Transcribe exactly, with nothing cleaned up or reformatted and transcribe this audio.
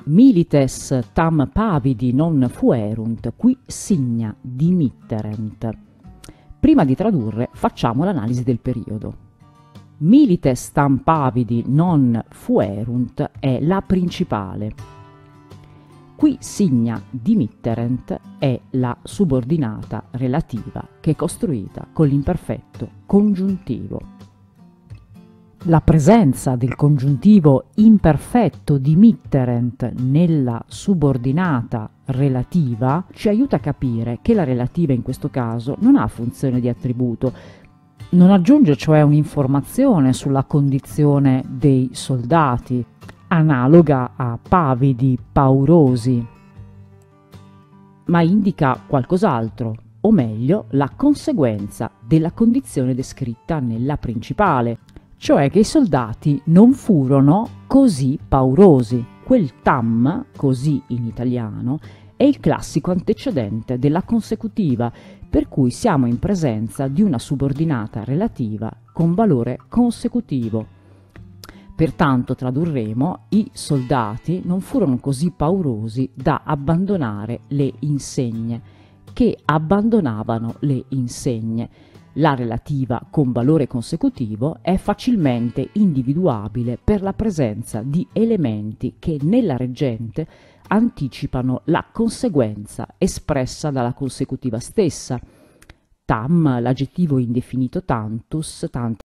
Milites tam pavidi non fuerunt, qui signa dimitterent. Prima di tradurre, facciamo l'analisi del periodo. Milites tam pavidi non fuerunt è la principale. Qui signa dimitterent è la subordinata relativa che è costruita con l'imperfetto congiuntivo. La presenza del congiuntivo imperfetto dimitterent nella subordinata relativa ci aiuta a capire che la relativa in questo caso non ha funzione di attributo, non aggiunge cioè un'informazione sulla condizione dei soldati, analoga a pavidi, paurosi, ma indica qualcos'altro, o meglio la conseguenza della condizione descritta nella principale, cioè che i soldati non furono così paurosi. Quel tam, così in italiano, è il classico antecedente della consecutiva, per cui siamo in presenza di una subordinata relativa con valore consecutivo. Pertanto tradurremo: i soldati non furono così paurosi da abbandonare le insegne, che abbandonavano le insegne. La relativa con valore consecutivo è facilmente individuabile per la presenza di elementi che nella reggente anticipano la conseguenza espressa dalla consecutiva stessa. Tam, l'aggettivo indefinito tantus, tant